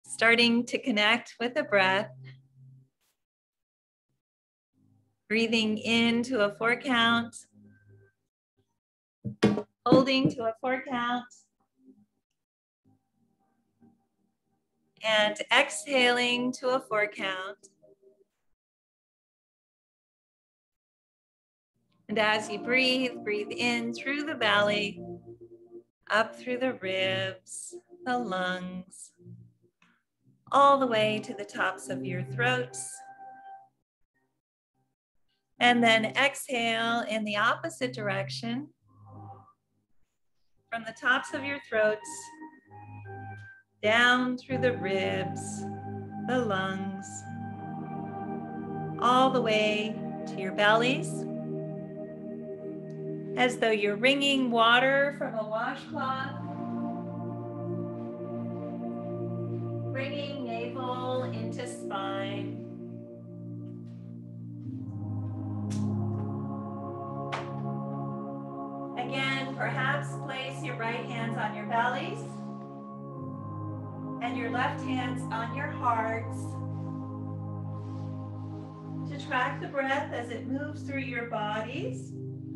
Starting to connect with the breath. Breathing into a 4 count. Holding to a 4 count. And exhaling to a 4 count. And as you breathe, breathe in through the belly, up through the ribs, the lungs, all the way to the tops of your throats. And then exhale in the opposite direction, from the tops of your throats, down through the ribs, the lungs, all the way to your bellies, as though you're wringing water from a washcloth, bringing navel into spine. Again, perhaps place your right hands on your bellies and your left hands on your hearts to track the breath as it moves through your bodies.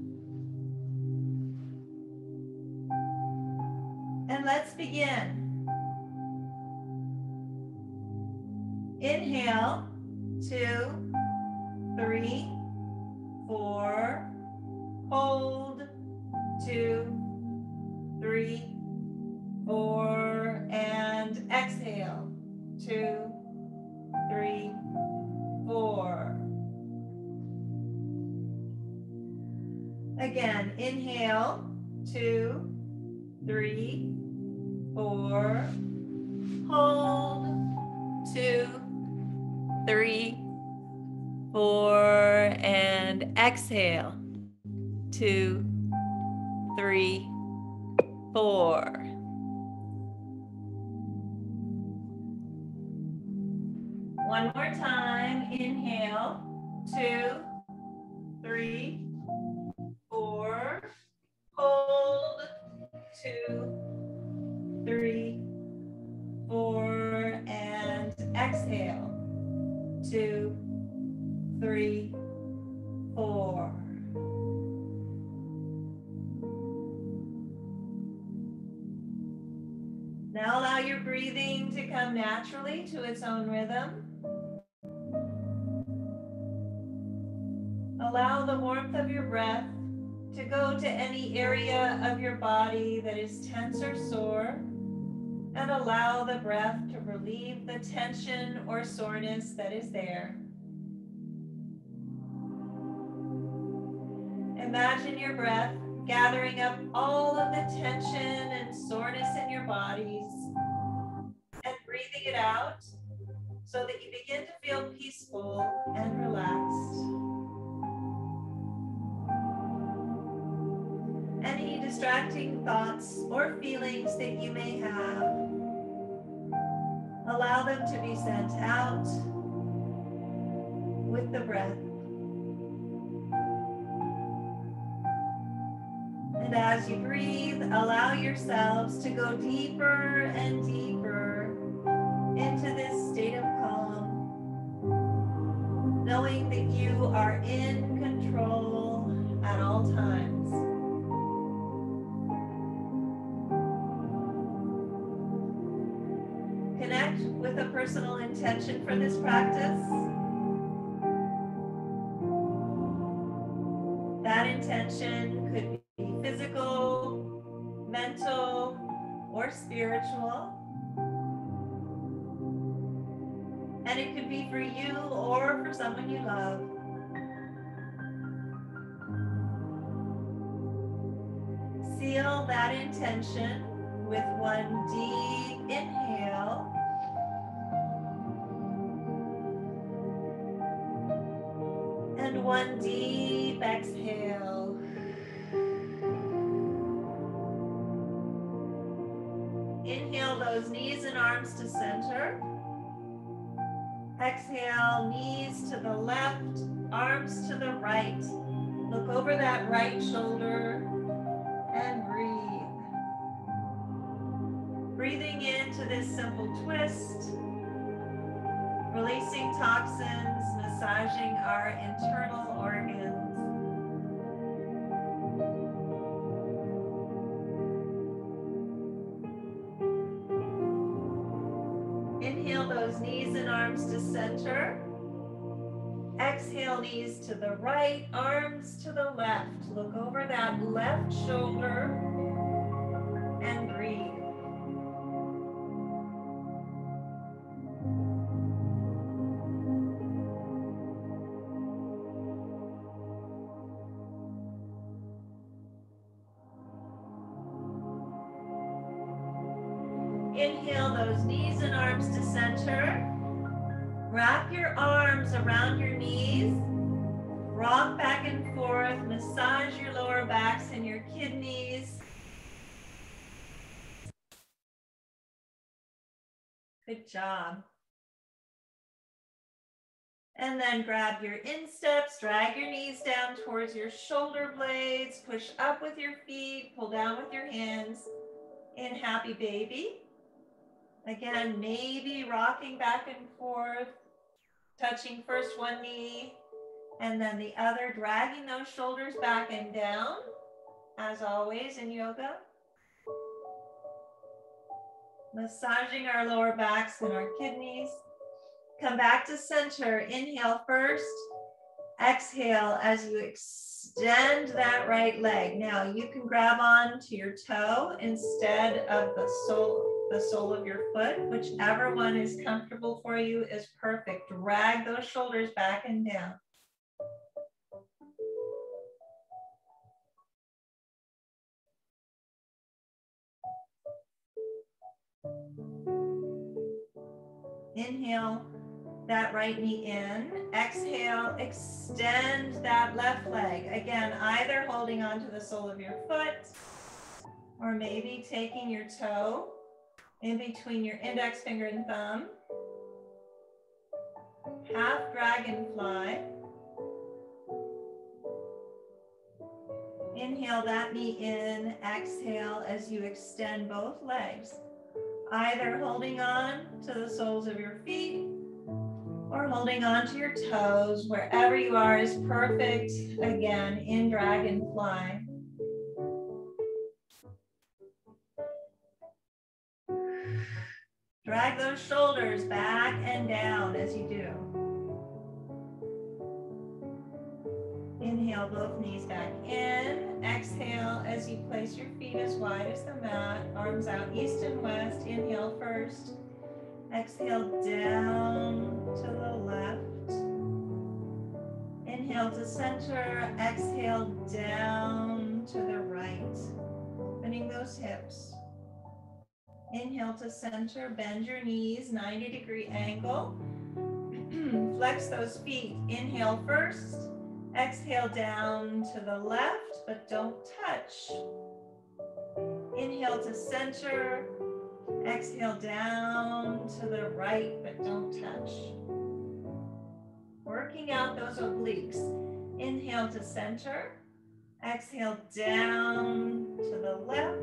And let's begin. Inhale, 2, 3, 4, hold, 2, 3, 4, and exhale, 2, 3, 4. Again, inhale, 2, 3, 4, hold, 2, 3, 4, and exhale, 2, 3, 4. One more time, inhale, 2, 3, 4, hold, 2, 3, 4, and exhale, 2, 3, 4. Now allow your breathing to come naturally to its own rhythm. Allow the warmth of your breath to go to any area of your body that is tense or sore, and allow the breath to relieve the tension or soreness that is there. Imagine your breath gathering up all of the tension and soreness in your bodies and breathing it out so that you begin to feel peaceful and relaxed. Any distracting thoughts or feelings that you may have, allow them to be sent out with the breath. And as you breathe, allow yourselves to go deeper and deeper into this state of calm, knowing that you are in control at all times. Connect with a personal intention for this practice. That intention could be physical, mental, or spiritual. And it could be for you or for someone you love. Seal that intention with one deep inhale. And one deep exhale. Inhale those knees and arms to center. Exhale, knees to the left, arms to the right. Look over that right shoulder and breathe. Breathing in into this simple twist, releasing toxins, massaging our internal organs. Inhale those knees and arms to center. Exhale, knees to the right, arms to the left. Look over that left shoulder and breathe. Inhale those knees and arms to center. Wrap your arms around your knees. Rock back and forth. Massage your lower backs and your kidneys. Good job. And then grab your insteps. Drag your knees down towards your shoulder blades. Push up with your feet. Pull down with your hands in happy baby. Again, maybe rocking back and forth, touching first one knee and then the other, dragging those shoulders back and down, as always in yoga. Massaging our lower backs and our kidneys. Come back to center. Inhale first. Exhale as you extend that right leg. Now you can grab on to your toe instead of the sole of your foot. Whichever one is comfortable for you is perfect. Drag those shoulders back and down. Inhale that right knee in. Exhale, extend that left leg. Again, either holding on to the sole of your foot or maybe taking your toe in between your index finger and thumb. Half dragonfly. Inhale that knee in. Exhale as you extend both legs. Either holding on to the soles of your feet or holding on to your toes. Wherever you are is perfect. Again, in dragonfly. Drag those shoulders back and down as you do. Inhale both knees back in. Exhale as you place your feet as wide as the mat. Arms out east and west. Inhale first. Exhale down to the left. Inhale to center. Exhale down to the right. Opening those hips. Inhale to center. Bend your knees, 90-degree angle. Flex those feet. Inhale first. Exhale down to the left, but don't touch. Inhale to center. Exhale down to the right, but don't touch. Working out those obliques. Inhale to center. Exhale down to the left.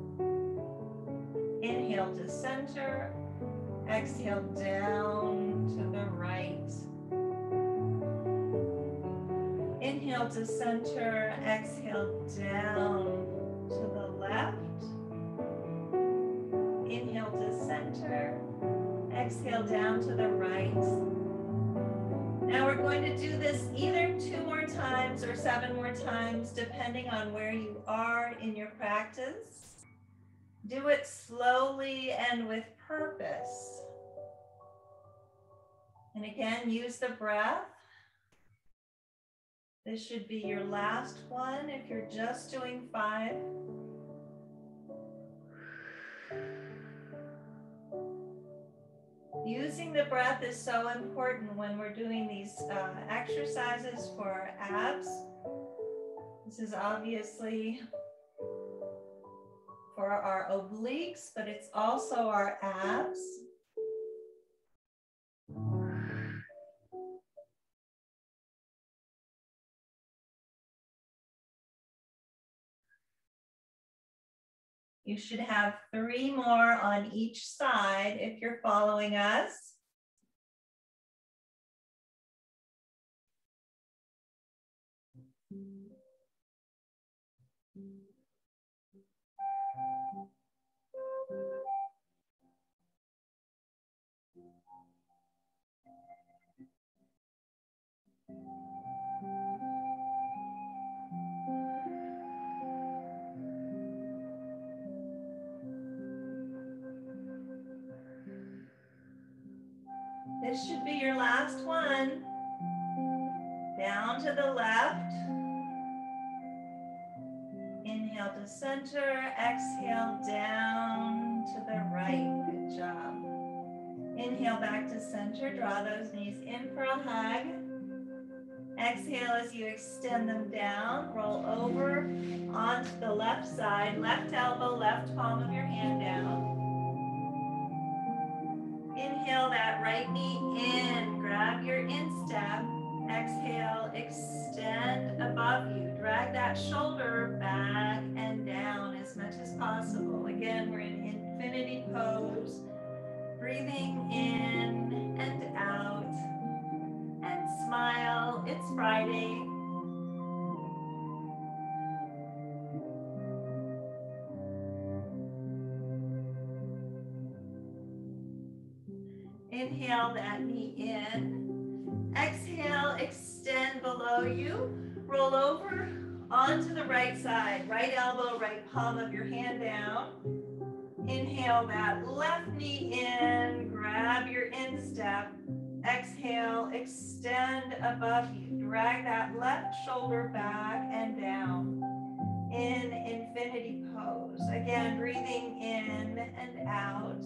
Inhale to center. Exhale down to the right. Inhale to center, exhale down to the left. Inhale to center, exhale down to the right. Now we're going to do this either 2 more times or 7 more times, depending on where you are in your practice. Do it slowly and with purpose. And again, use the breath. This should be your last one if you're just doing 5. Using the breath is so important when we're doing these exercises for our abs. This is obviously for our obliques, but it's also our abs. You should have 3 more on each side if you're following us. This should be your last one. Down to the left. Inhale to center, exhale down to the right. Good job. Inhale back to center, draw those knees in for a hug. Exhale as you extend them down, roll over onto the left side, left elbow, left palm of your hand down. Inhale that right knee in, grab your instep. Exhale, extend above you. Drag that shoulder back and down as much as possible. Again, we're in infinity pose. Breathing in and out. And smile. It's Friday. Inhale that knee in. Exhale, extend below you. Roll over onto the right side. Right elbow, right palm of your hand down. Inhale that left knee in. Grab your instep. Exhale, extend above you. Drag that left shoulder back and down in infinity pose. Again, breathing in and out.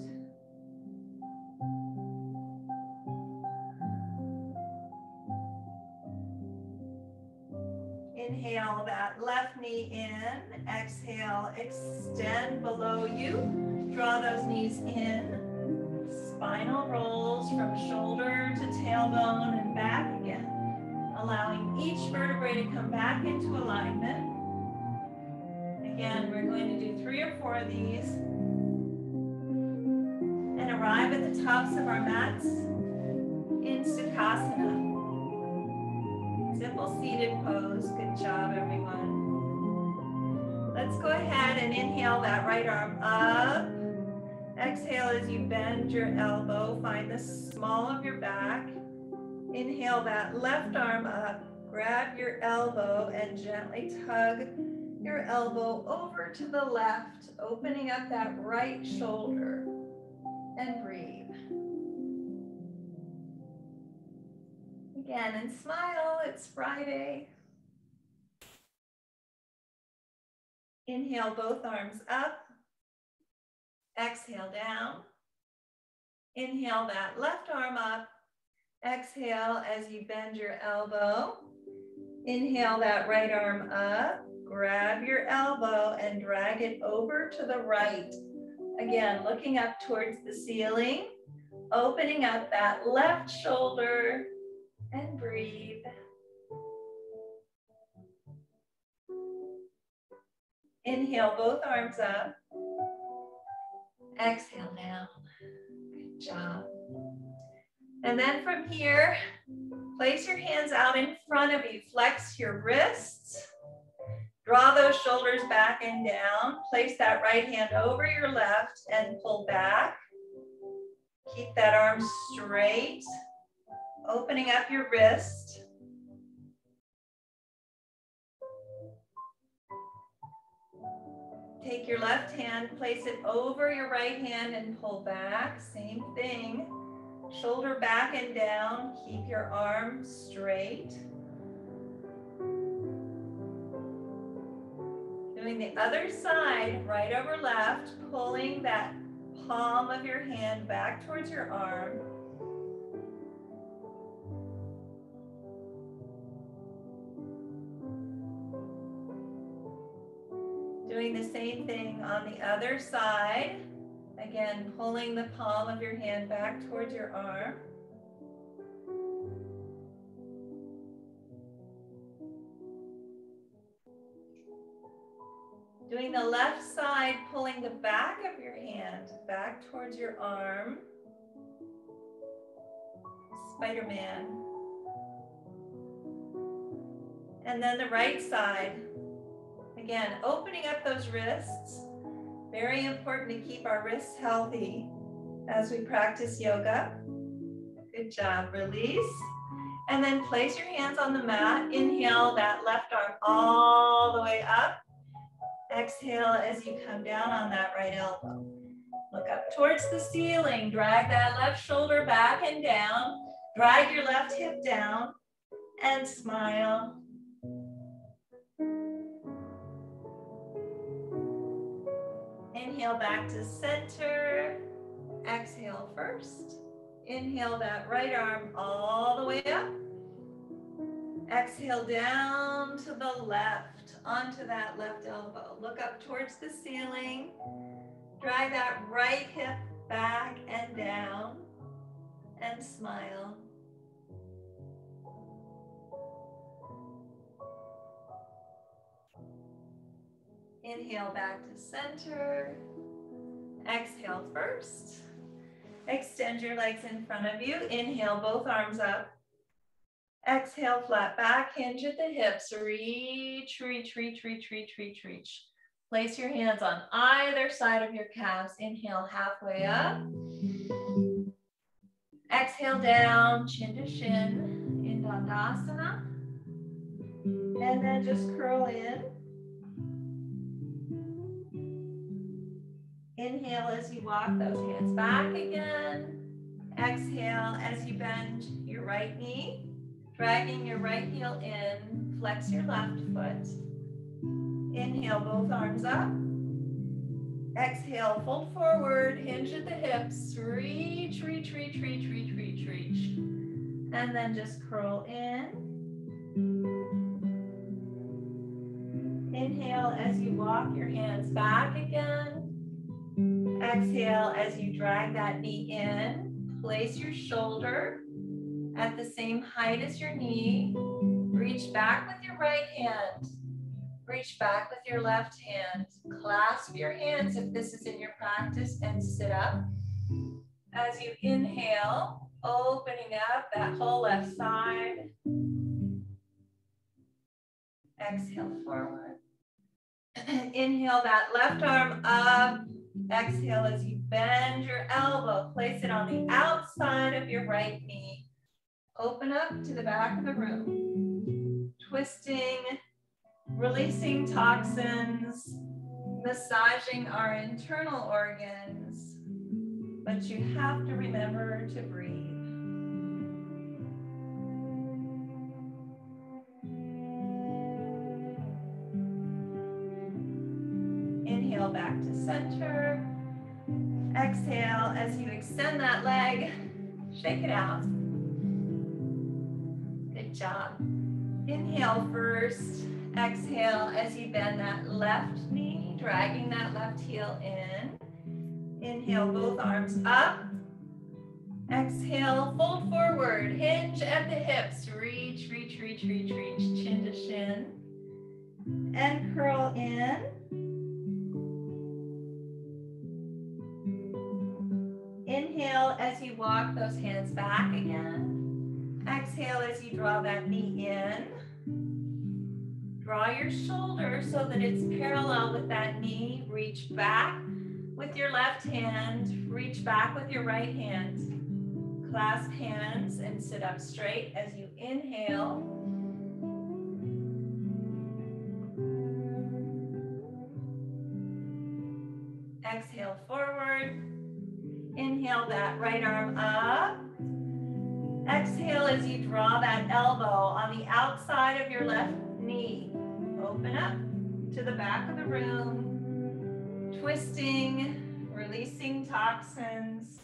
Inhale that left knee in. Exhale, extend below you. Draw those knees in. Spinal rolls from shoulder to tailbone and back again. Allowing each vertebrae to come back into alignment. Again, we're going to do 3 or 4 of these. And arrive at the tops of our mats in Sukhasana. Simple seated pose. Good job, everyone. Let's go ahead and inhale that right arm up. Exhale as you bend your elbow. Find the small of your back. Inhale that left arm up. Grab your elbow and gently tug your elbow over to the left, opening up that right shoulder. And breathe. Again, and smile. It's Friday. Inhale both arms up. Exhale down. Inhale that left arm up. Exhale as you bend your elbow. Inhale that right arm up. Grab your elbow and drag it over to the right. Again, looking up towards the ceiling. Opening up that left shoulder and breathe. Inhale both arms up. Exhale down. Good job. And then from here, place your hands out in front of you. Flex your wrists. Draw those shoulders back and down. Place that right hand over your left and pull back. Keep that arm straight. Opening up your wrist. Take your left hand, place it over your right hand and pull back. Same thing. Shoulder back and down. Keep your arm straight. Doing the other side, right over left, pulling that palm of your hand back towards your arm. Doing the same thing on the other side. Again, pulling the palm of your hand back towards your arm. Doing the left side, pulling the back of your hand back towards your arm. Spider-Man. And then the right side. Again, opening up those wrists. Very important to keep our wrists healthy as we practice yoga. Good job. Release. And then place your hands on the mat. Inhale that left arm all the way up. Exhale as you come down on that right elbow. Look up towards the ceiling. Drag that left shoulder back and down. Drag your left hip down and smile. Inhale back to center. Exhale first. Inhale that right arm all the way up. Exhale down to the left, onto that left elbow. Look up towards the ceiling. Drag that right hip back and down and smile. Inhale back to center. Exhale first. Extend your legs in front of you. Inhale, both arms up. Exhale, flat back, hinge at the hips. Reach, reach, reach, reach, reach, reach, reach. Place your hands on either side of your calves. Inhale, halfway up. Exhale down, chin to shin, in Dandasana. And then just curl in. Inhale as you walk those hands back again. Exhale as you bend your right knee. Dragging your right heel in, flex your left foot. Inhale, both arms up. Exhale, fold forward, hinge at the hips. Reach, reach, reach, reach, reach, reach, reach. And then just curl in. Inhale as you walk your hands back again. Exhale as you drag that knee in. Place your shoulder at the same height as your knee. Reach back with your right hand. Reach back with your left hand. Clasp your hands if this is in your practice and sit up. As you inhale, opening up that whole left side. Exhale forward. Inhale that left arm up. Exhale as you bend your elbow. Place it on the outside of your right knee. Open up to the back of the room. Twisting, releasing toxins, massaging our internal organs. But you have to remember to breathe. Inhale back to center. Exhale as you extend that leg. Shake it out. Good job. Inhale first. Exhale as you bend that left knee, dragging that left heel in. Inhale, both arms up. Exhale, fold forward, hinge at the hips. Reach, reach, reach, reach, reach, chin to shin. And curl in. Inhale as you walk those hands back again. Exhale as you draw that knee in. Draw your shoulder so that it's parallel with that knee. Reach back with your left hand. Reach back with your right hand. Clasp hands and sit up straight as you inhale. Exhale forward. Inhale that right arm up. Exhale as you draw that elbow on the outside of your left knee. Open up to the back of the room. Twisting, releasing toxins.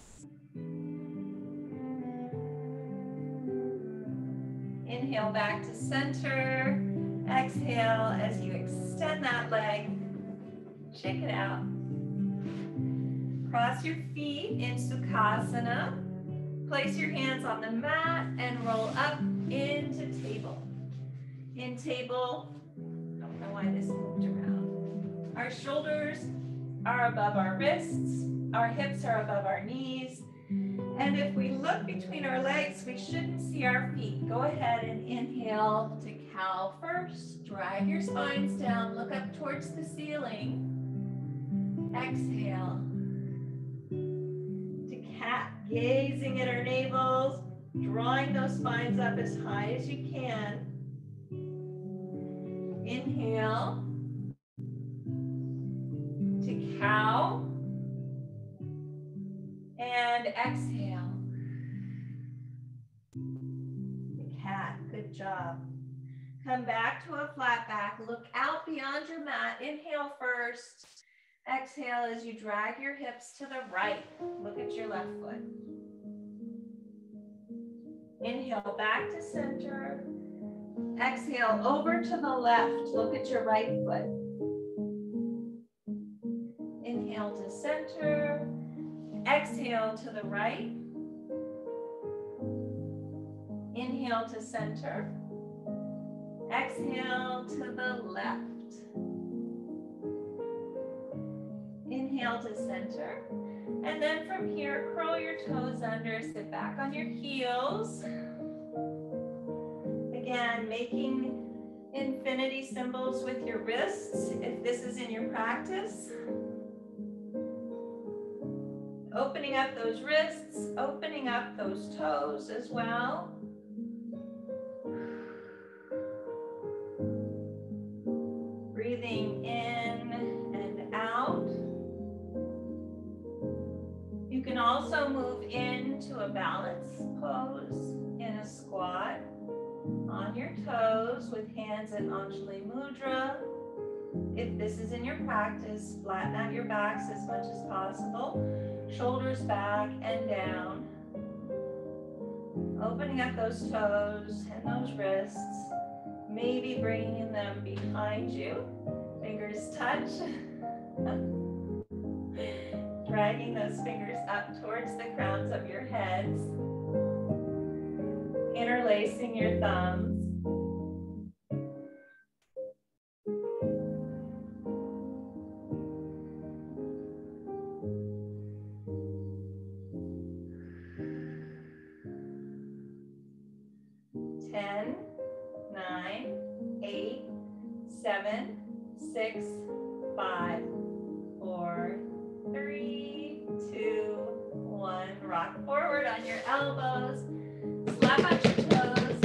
Inhale back to center. Exhale as you extend that leg. Shake it out. Cross your feet in Sukhasana. Place your hands on the mat and roll up into table. In table, I don't know why this moved around. Our shoulders are above our wrists. Our hips are above our knees. And if we look between our legs, we shouldn't see our feet. Go ahead and inhale to cow first. Drag your spines down. Look up towards the ceiling. Exhale to cat, gazing at our navels, drawing those spines up as high as you can. Inhale to cow. And exhale. The cat, good job. Come back to a flat back. Look out beyond your mat. Inhale first. Exhale as you drag your hips to the right. Look at your left foot. Inhale back to center. Exhale over to the left. Look at your right foot. Inhale to center. Exhale to the right. Inhale to center. Exhale to the left. Inhale to center. And then from here, curl your toes under, sit back on your heels. Again, making infinity symbols with your wrists, if this is in your practice. Opening up those wrists, opening up those toes as well. Breathing in and out. You can also move into a balance pose in a squat on your toes with hands in Anjali Mudra. If this is in your practice, flatten out your backs as much as possible. Shoulders back and down. Opening up those toes and those wrists. Maybe bringing them behind you. Fingers touch. Dragging those fingers up towards the crowns of your heads. Interlacing your thumbs. Ten, 9, 8, 7, 6, 5, 4, 3, 2, 1. Rock forward on your elbows. Slap out your toes.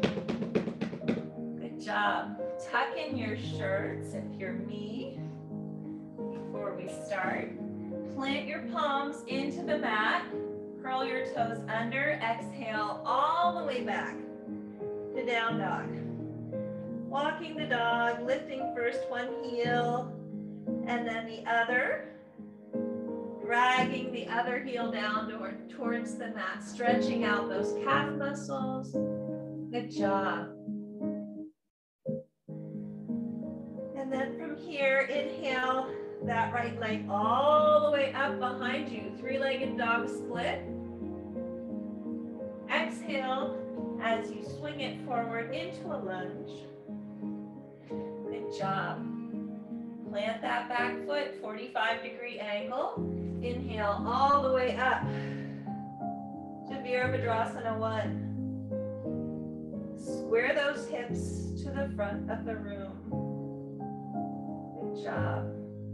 Good job. Tuck in your shirts if you're me. Before we start, plant your palms into the mat. Curl your toes under. Exhale all the way back to down dog. Walking the dog, lifting first one heel and then the other. Dragging the other heel down towards the mat, stretching out those calf muscles. Good job. And then from here, inhale that right leg all the way up behind you, three-legged dog split. Exhale as you swing it forward into a lunge. Good job. Plant that back foot, 45-degree angle. Inhale all the way up to Virabhadrasana 1. Square those hips to the front of the room. Good job.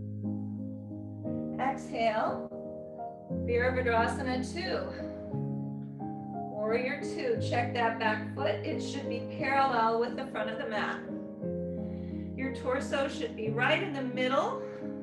Exhale, Virabhadrasana 2. Warrior 2, check that back foot. It should be parallel with the front of the mat. Your torso should be right in the middle.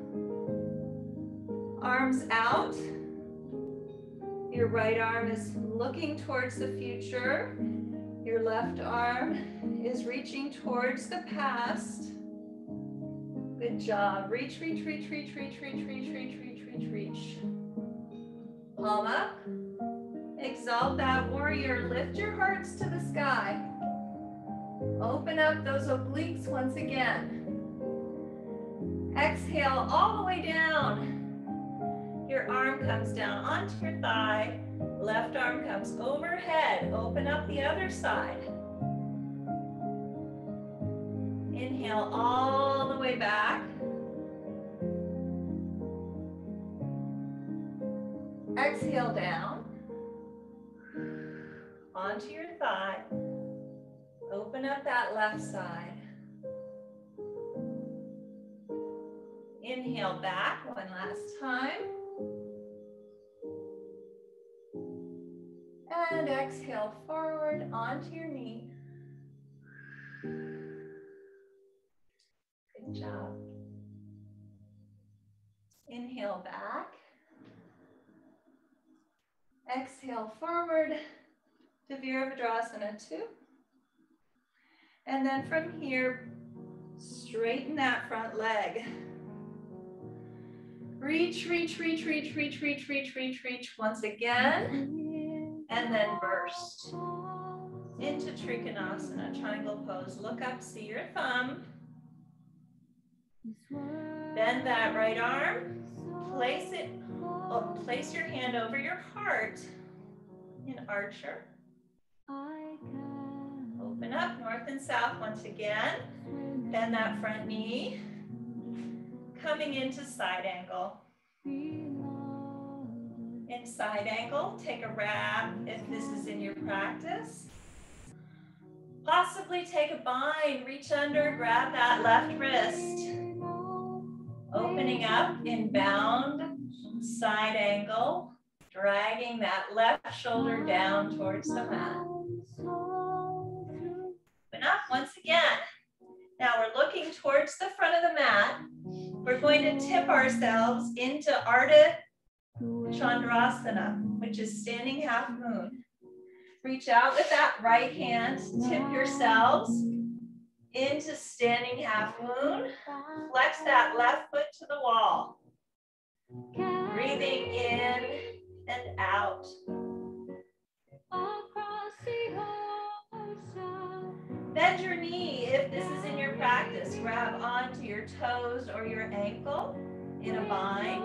Arms out. Your right arm is looking towards the future. Your left arm is reaching towards the past. Good job. Reach, reach, reach, reach, reach, reach, reach, reach, reach, reach, reach. Palm up. Exalt that warrior. Lift your hearts to the sky. Open up those obliques once again. Exhale all the way down. Your arm comes down onto your thigh. Left arm comes overhead. Open up the other side. Inhale all the way back. Exhale down. Onto your thigh. Open up that left side. Inhale back one last time. And exhale forward onto your knee. Good job. Inhale back. Exhale forward to Virabhadrasana 2. And then from here, straighten that front leg. Reach, reach, reach, reach, reach, reach, reach, reach, reach once again. And then burst into Trikonasana, triangle pose. Look up, see your thumb. Bend that right arm. Place your hand over your heart in Archer. Open up north and south once again. Bend that front knee. Coming into side angle. In side angle, take a wrap if this is in your practice. Possibly take a bind, reach under, grab that left wrist. Opening up in bound, side angle, dragging that left shoulder down towards the mat. Open up once again. Now we're looking towards the front of the mat. We're going to tip ourselves into Ardha Chandrasana, which is standing half moon. Reach out with that right hand, tip yourselves into standing half moon. Flex that left foot to the wall. Breathing in and out. Bend your knee if this is in your practice. Grab onto your toes or your ankle in a bind.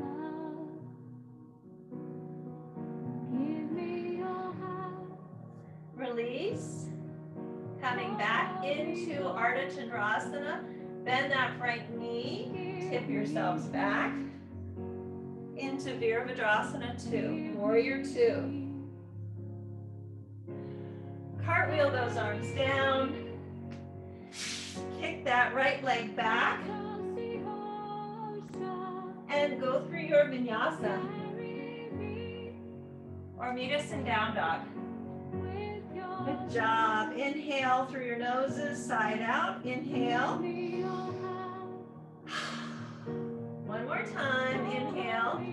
Release. Coming back into Ardha Chandrasana. Bend that right knee. Tip yourselves back into Virabhadrasana 2, Warrior 2. Cartwheel those arms down. Kick that right leg back. And go through your vinyasa. Or meet us in down dog. Good job. Inhale through your noses, side out. Inhale. One more time. Inhale.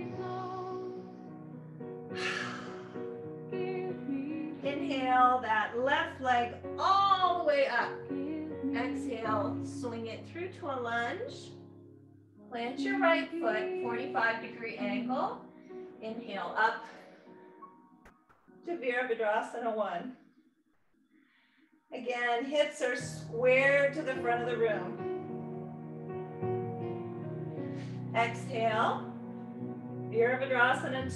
Inhale that left leg all the way up. Exhale, swing it through to a lunge. Plant your right foot, 45-degree angle. Inhale up to Virabhadrasana 1. Again, hips are square to the front of the room. Exhale, Virabhadrasana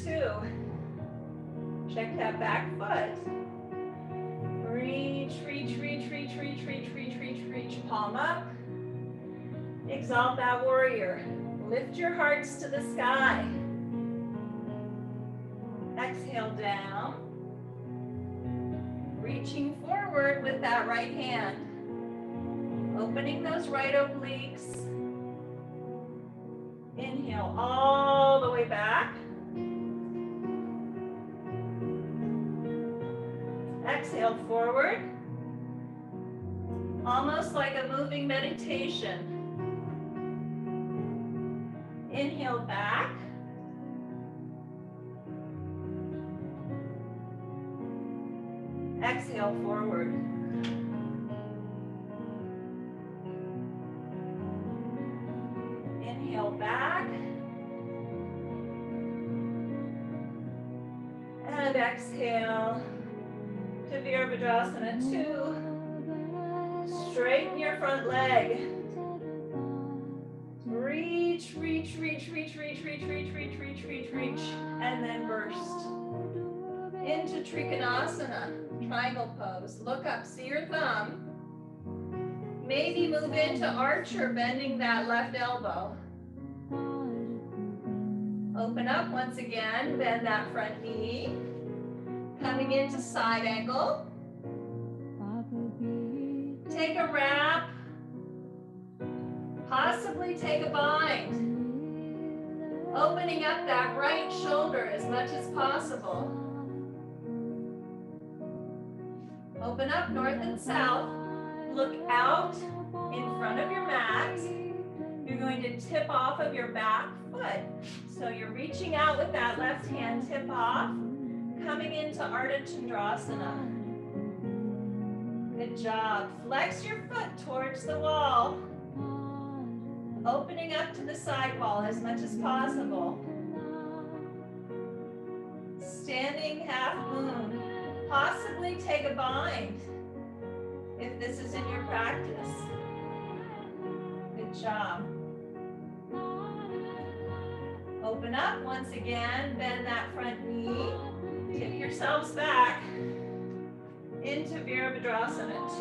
2. Check that back foot. Reach, reach, reach, reach, reach, reach, reach, reach, reach. Palm up. Exalt that warrior. Lift your hearts to the sky. Exhale down. Reaching forward with that right hand. Opening those right obliques. Inhale all the way back. Exhale forward. Almost like a moving meditation. Inhale back. Exhale forward. Inhale back. And exhale to Virabhadrasana 2. Straighten your front leg. Reach, reach, reach, reach, reach, reach, reach, reach, reach, reach, reach, and then burst into Trikonasana, triangle pose. Look up, see your thumb. Maybe move into Archer, bending that left elbow. Open up once again, bend that front knee. Coming into side angle. Take a wrap. Possibly take a bind. Opening up that right shoulder as much as possible. Open up north and south. Look out in front of your mat. You're going to tip off of your back foot. So you're reaching out with that left hand, tip off, coming into Ardha Chandrasana. Good job. Flex your foot towards the wall. Opening up to the side wall as much as possible. Standing half moon. Possibly take a bind if this is in your practice. Good job. Open up once again, bend that front knee, tip yourselves back into Virabhadrasana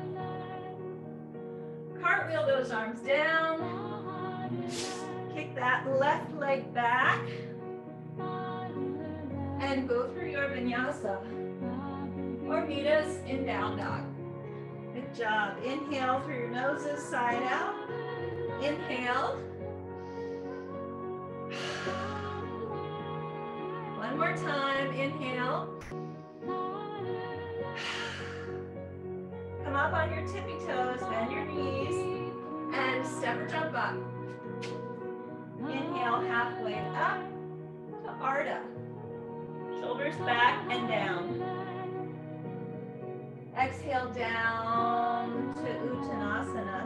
2. Cartwheel those arms down, kick that left leg back, and go through your vinyasa, or meet us in down dog. Good job. Inhale through your noses, side out. Inhale. One more time, inhale. Come up on your tippy toes, bend your knees, and step or jump up. Inhale, halfway up to Ardha. Shoulders back and down. Exhale down to Uttanasana.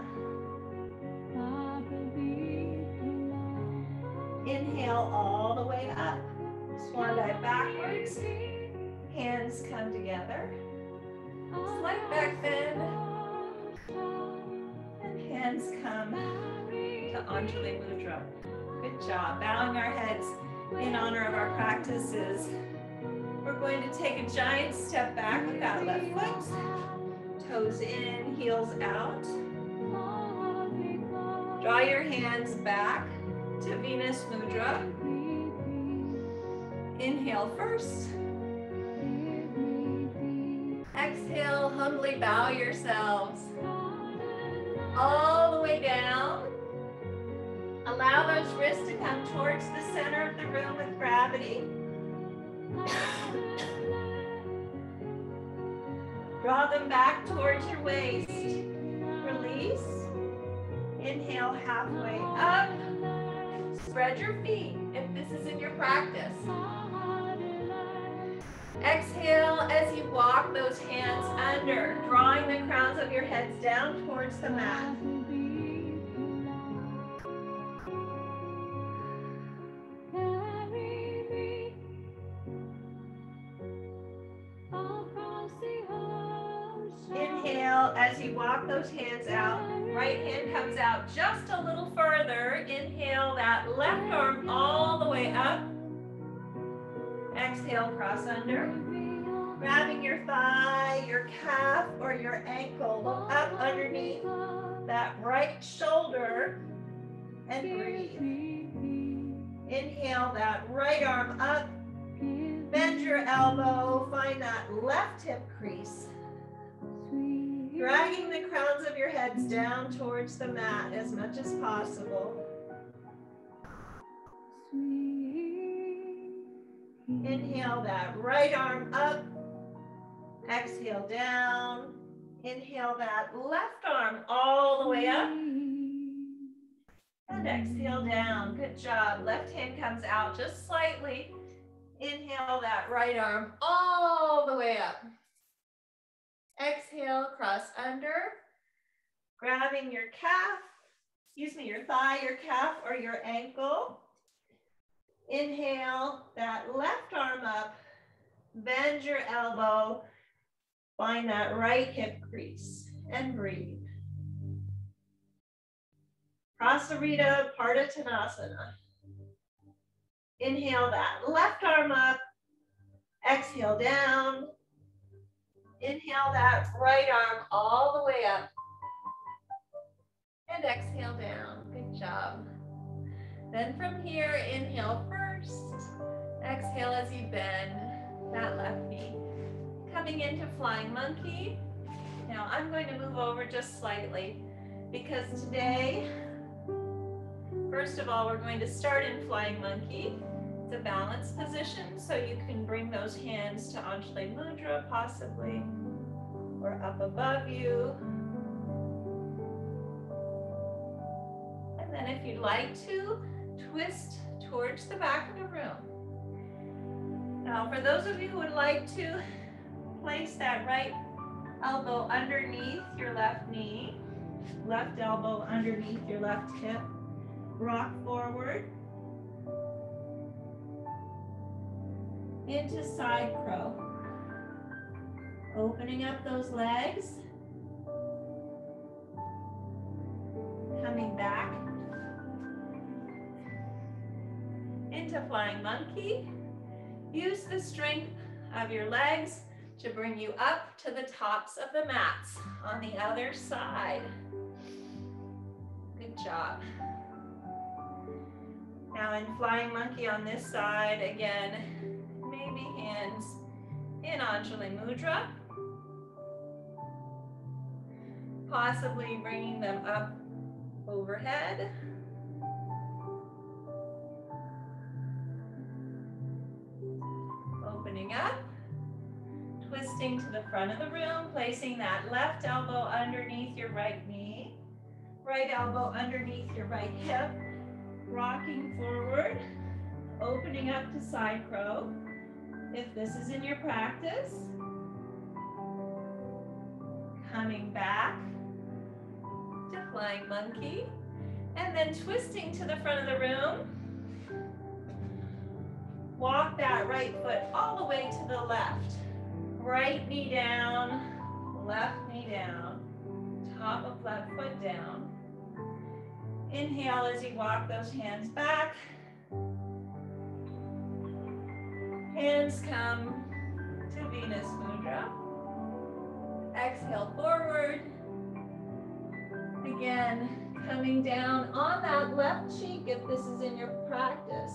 Inhale all the way up. Swan dive backwards. Hands come together. Slight back bend. And hands come to Anjali Mudra. Good job. Bowing our heads in honor of our practices. We're going to take a giant step back with that left foot. Toes in, heels out. Draw your hands back to Venus Mudra. Inhale first. Exhale, humbly bow yourselves all the way down. Allow those wrists to come towards the center of the room with gravity. Draw them back towards your waist. Release. Inhale halfway up. Spread your feet if this is in your practice. Exhale as you walk those hands under, drawing the crowns of your heads down towards the mat. Inhale as you walk those hands out. Right hand comes out just a little further. Inhale that left arm all the way up. Exhale, cross under. Grabbing your thigh, your calf, or your ankle. Look up underneath that right shoulder and breathe. Inhale that right arm up. Bend your elbow. Find that left hip crease. Dragging the crowns of your heads down towards the mat as much as possible. Inhale that right arm up. Exhale down. Inhale that left arm all the way up. And exhale down. Good job. Left hand comes out just slightly. Inhale that right arm all the way up. Exhale, cross under. Grabbing your calf, your thigh, your calf, or your ankle. Inhale that left arm up. Bend your elbow. Find that right hip crease and breathe. Prasarita Pardhatanasana. Inhale that left arm up. Exhale down. Inhale that right arm all the way up. And exhale down. Good job. Then from here, inhale first. first. Exhale as you bend that left knee. Coming into flying monkey. Now I'm going to move over just slightly because today, first of all, we're going to start in flying monkey. It's a balanced position, so you can bring those hands to Anjali Mudra possibly, or up above you. And then if you'd like to, twist towards the back of the room. Now, for those of you who would like to place that right elbow underneath your left knee, left elbow underneath your left hip, rock forward into side crow. Opening up those legs, coming back into flying monkey. Use the strength of your legs to bring you up to the tops of the mats on the other side. Good job. Now in flying monkey on this side, again, maybe hands in Anjali Mudra. Possibly bringing them up overhead. Opening up, twisting to the front of the room, placing that left elbow underneath your right knee, right elbow underneath your right hip, rocking forward, opening up to side crow, if this is in your practice. Coming back to flying monkey, and then twisting to the front of the room. Walk that right foot all the way to the left. Right knee down, left knee down, top of left foot down. Inhale as you walk those hands back. Hands come to Venus Mudra. Exhale forward. Again, coming down on that left cheek if this is in your practice.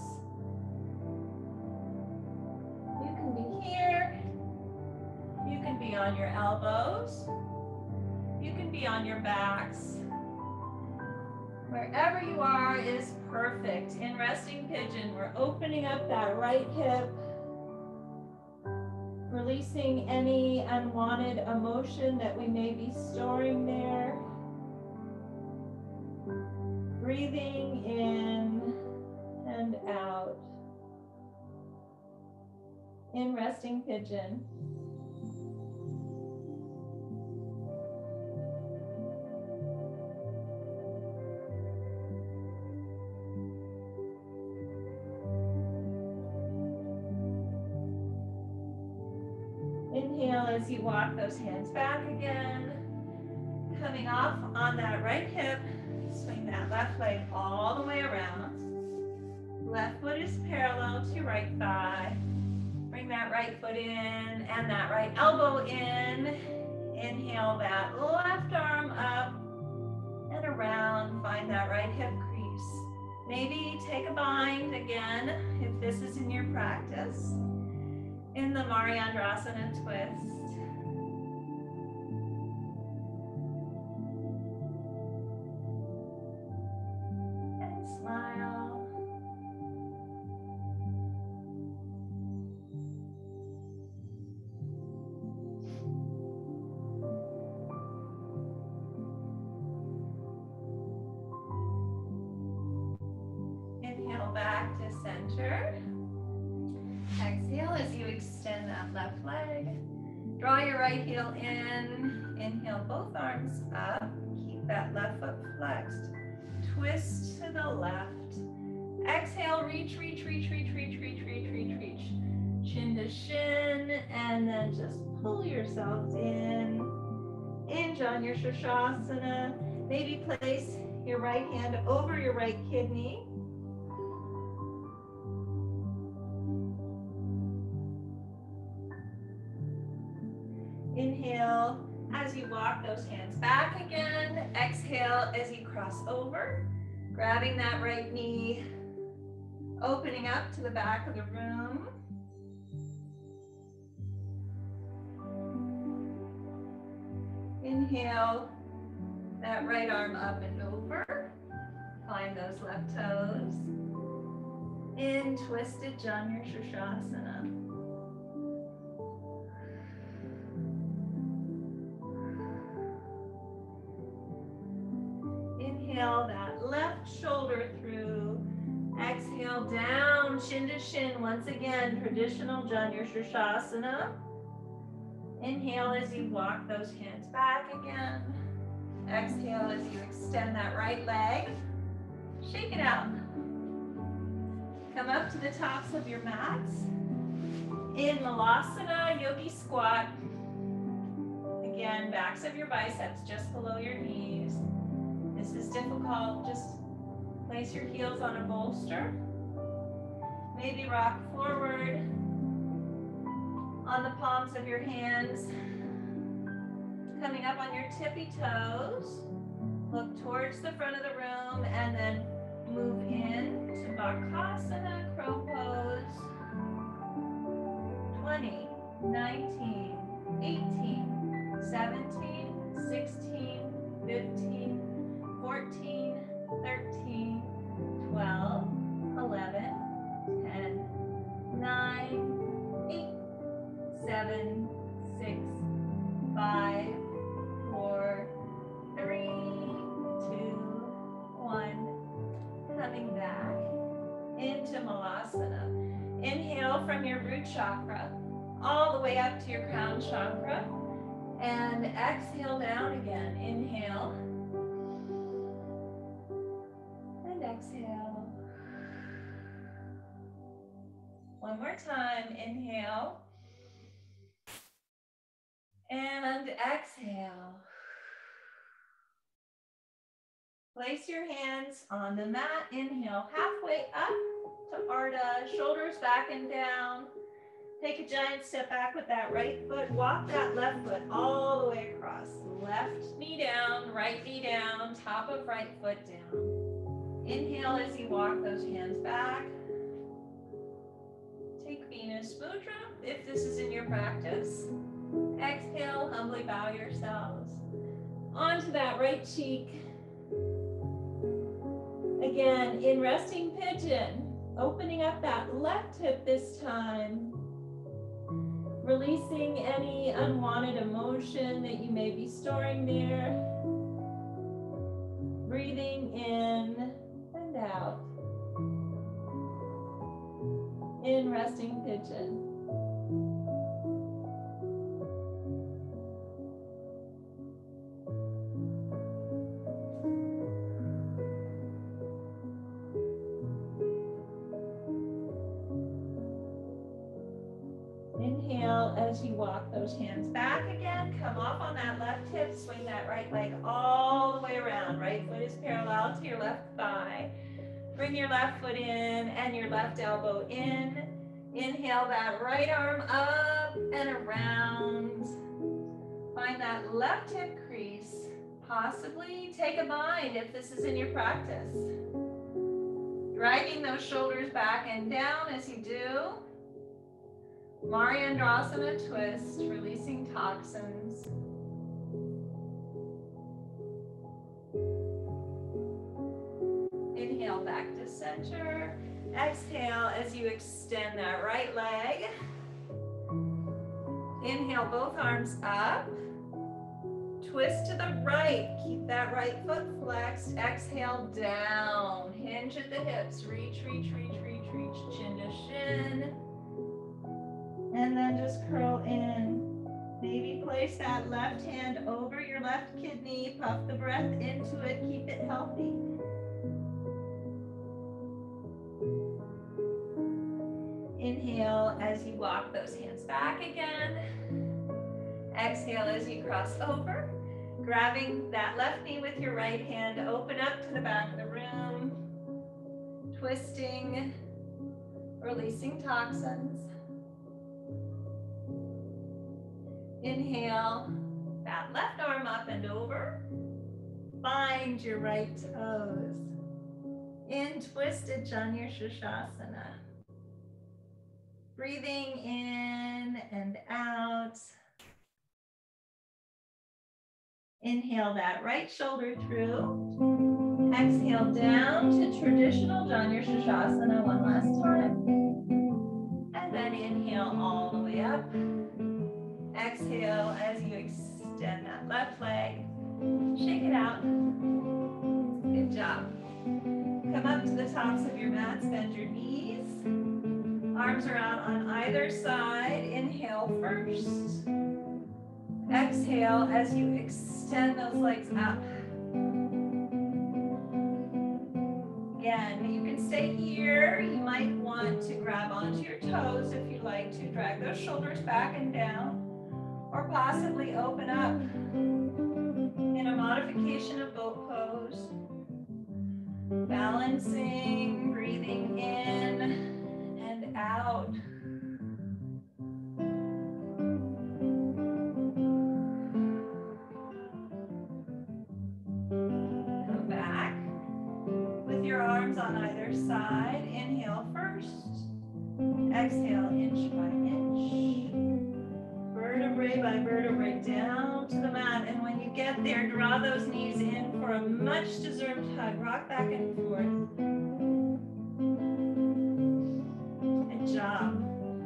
You can be here. You can be on your elbows. You can be on your backs. Wherever you are is perfect. In resting pigeon, we're opening up that right hip, releasing any unwanted emotion that we may be storing there. Breathing in and out. In resting pigeon. Inhale as you walk those hands back again. Coming off on that right hip. Swing that left leg all the way around. Left foot is parallel to right thigh. Bring that right foot in and that right elbow in. Inhale that left arm up and around. Find that right hip crease. Maybe take a bind again if this is in your practice. In the Mariandrasana twist. Smile. Inhale back to center. Exhale as you extend that left leg. Draw your right heel in. Inhale both arms up. Keep that left foot flexed. Twist to the left. Exhale, reach, reach, reach, reach, reach, reach, reach, reach, reach. Chin to shin, and then just pull yourselves in. Hinge on your Shirshasana. Maybe place your right hand over your right kidney. Inhale as you walk those hands back again. Exhale as you cross over, grabbing that right knee Opening up to the back of the room. Inhale that right arm up and over. Find those left toes. In twisted Janu Shirshasana. Inhale that left shoulder through. Exhale down, chin to shin. Once again, traditional Janu Shirshasana. Inhale as you walk those hands back again. Exhale as you extend that right leg. Shake it out. Come up to the tops of your mats. In Malasana, Yogi Squat. Again, backs of your biceps just below your knees. This is difficult. Just place your heels on a bolster. Maybe rock forward on the palms of your hands. Coming up on your tippy toes. Look towards the front of the room and then move in to Bakasana, crow pose. 20, 19, 18, 17, 16, 15, 14, 13, 12, 11, 10, 9, 8, 7, 6, 5, 4, 3, 2, 1. Coming back into Malasana. Inhale from your root chakra all the way up to your crown chakra. And exhale down again. Inhale. And exhale. One more time. Inhale. And exhale. Place your hands on the mat. Inhale halfway up to Ardha. Shoulders back and down. Take a giant step back with that right foot. Walk that left foot all the way across. Left knee down, right knee down, top of right foot down. Inhale as you walk those hands back. Take Venus Mudra if this is in your practice. Exhale, humbly bow yourselves. Onto that right cheek. Again, in resting pigeon, opening up that left hip this time. Releasing any unwanted emotion that you may be storing there. Breathing in and out. In resting pigeon. Inhale as you walk those hands back again. Come off on that left hip. Swing that right leg all the way around. Right foot is parallel to your left thigh. Bring your left foot in and your left elbow in. Inhale that right arm up and around. Find that left hip crease. Possibly take a bind if this is in your practice. Dragging those shoulders back and down as you do. Mariandrasana twist, releasing toxins. Inhale back to center. Exhale as you extend that right leg. Inhale both arms up. Twist to the right. Keep that right foot flexed. Exhale down. Hinge at the hips. Reach, reach, reach, reach, reach. Chin to shin. And then just curl in. Maybe place that left hand over your left kidney. Puff the breath into it. Keep it healthy. Inhale as you walk those hands back again. Exhale as you cross over. Grabbing that left knee with your right hand. Open up to the back of the room. Twisting. Releasing toxins. Inhale, that left arm up and over. Find your right toes. in twisted Janu Shirshasana. Breathing in and out. Inhale that right shoulder through. Exhale down to traditional Janu Shirshasana one last time. And then inhale all the way up. Exhale as you extend that left leg. Shake it out. Good job. Come up to the tops of your mats, bend your knees. Arms are out on either side. Inhale first. Exhale as you extend those legs up. Again, you can stay here. You might want to grab onto your toes if you like to. Drag those shoulders back and down. Or possibly open up in a modification of boat pose. Balancing, breathing in and out. Come back with your arms on either side. Inhale first. Exhale inch by inch. Vertebrae by vertebrae down to the mat. And when you get there, draw those knees in for a much deserved hug. Rock back and forth. Good job.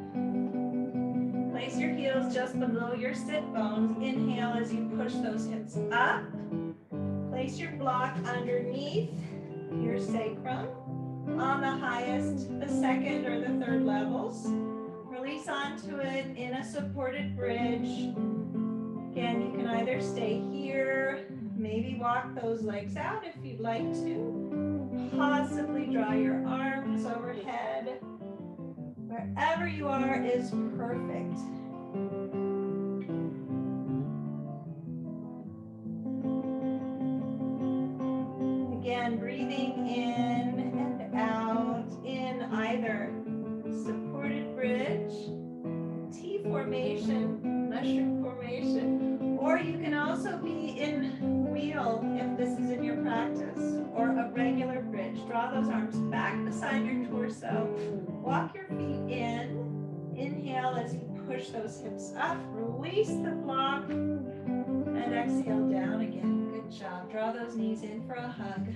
Place your heels just below your sit bones. Inhale as you push those hips up. Place your block underneath your sacrum on the highest, the second or the third levels. Release onto it in a supported bridge. Again, you can either stay here, maybe walk those legs out if you'd like to. Possibly draw your arms overhead. Wherever you are is perfect. Again, breathing in and out in either supported bridge, T formation, mushroom formation, or you can also be in wheel if this is in your practice, or a regular bridge. Draw those arms back beside your torso. Walk your feet in. Inhale as you push those hips up. Release the block and exhale down again. Good job. Draw those knees in for a hug.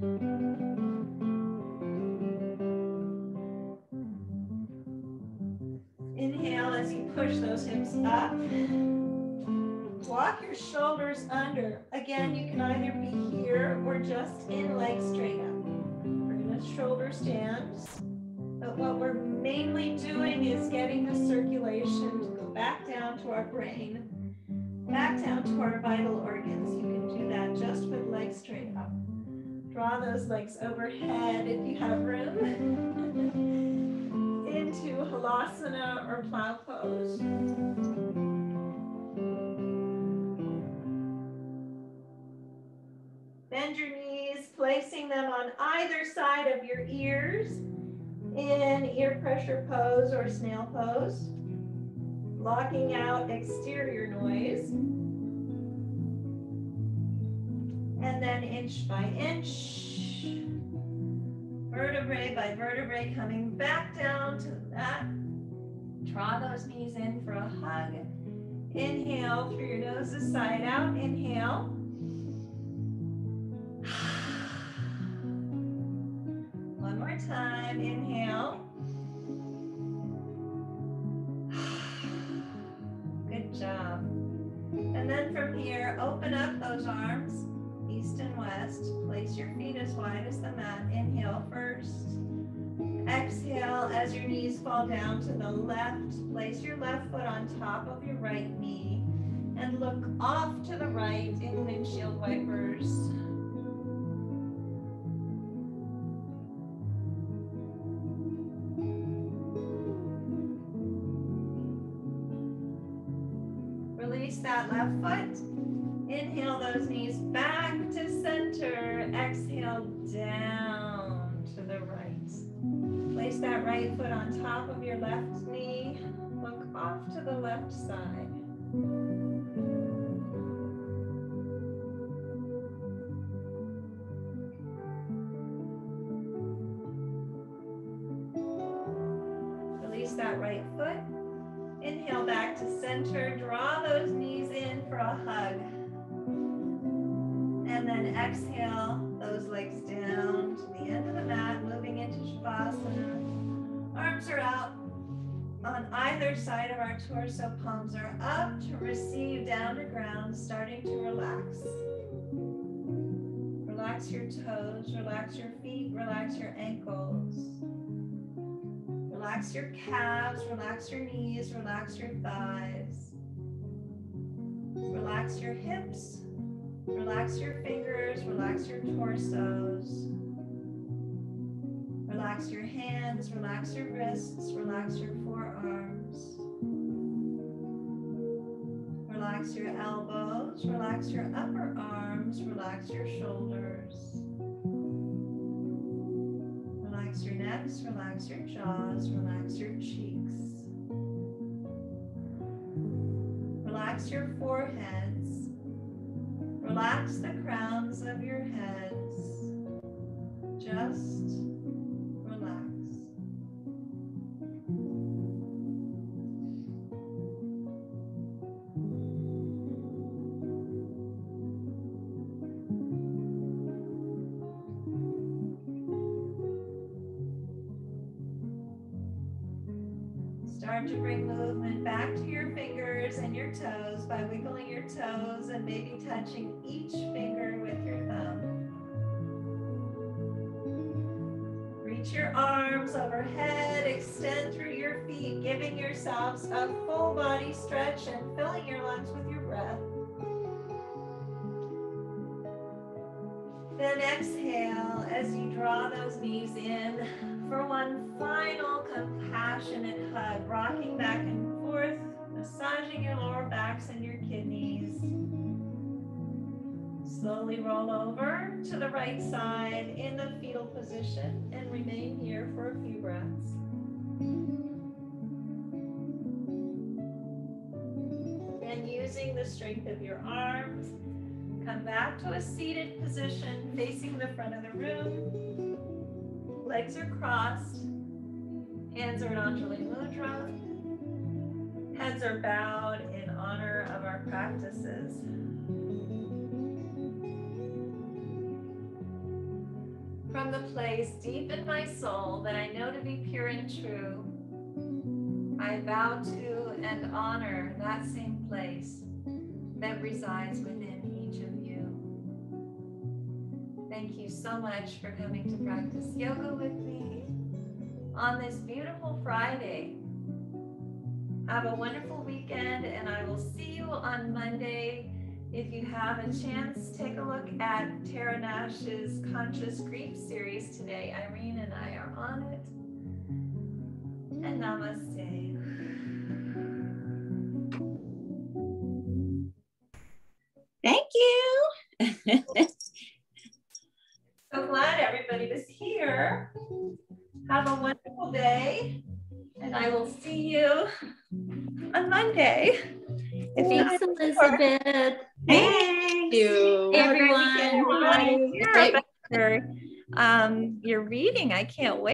Inhale as you push those hips up. Walk your shoulders under. Again, you can either be here or just in legs straight up. We're going to shoulder stands. But what we're mainly doing is getting the circulation to go back down to our brain, back down to our vital organs. You can do that just with legs straight up. Draw those legs overhead if you have room. Into halasana or plow pose. Bend your knees, placing them on either side of your ears in ear pressure pose or snail pose. Blocking out exterior noise. And then inch by inch, vertebrae by vertebrae, coming back down to that. Draw those knees in for a hug. Inhale through your nose to side out. Inhale. One more time. Inhale. Good job. And then from here, open up those arms, east and west. Place your feet as wide as the mat. Inhale first. Exhale as your knees fall down to the left. Place your left foot on top of your right knee and look off to the right in windshield wipers. Release that left foot. Inhale those knees back to center. Exhale down to the right. Place that right foot on top of your left knee. Look off to the left side. center, draw those knees in for a hug. And then exhale those legs down to the end of the mat, moving into Shavasana. Arms are out on either side of our torso, palms are up to receive down to ground, starting to relax. Relax your toes, relax your feet, relax your ankles. Relax your calves, relax your knees, relax your thighs. Relax your hips, relax your fingers, relax your torsos. Relax your hands, relax your wrists, relax your forearms. Relax your elbows, relax your upper arms, relax your shoulders. Relax your necks, relax your jaws, relax your cheeks. Relax your foreheads. Relax the crowns of your heads. Just relax. Start to bring movement back to your fingers and your toes by wiggling your toes and maybe touching each finger with your thumb. Reach your arms overhead, extend through your feet, giving yourselves a full body stretch and filling your lungs with your breath. Then exhale as you draw those knees in for one final compassionate hug, rocking back and forth, massaging your lower backs and your kidneys. Slowly roll over to the right side in the fetal position and remain here for a few breaths. And using the strength of your arms, come back to a seated position facing the front of the room. Legs are crossed, hands are in Anjali Mudra, heads are bowed in honor of our practices. From the place deep in my soul that I know to be pure and true, I vow to and honor that same place that resides within each of you. Thank you so much for coming to practice yoga with me on this beautiful Friday. Have a wonderful weekend, and I will see you on Monday. If you have a chance, take a look at Tara Nash's Conscious Grief series today. Irene and I are on it. And namaste. Thank you. So glad everybody was here. Have a wonderful day, and I will see you on Monday. Thanks, Elizabeth. Thank you. Hey, everyone. Your reading. I can't wait.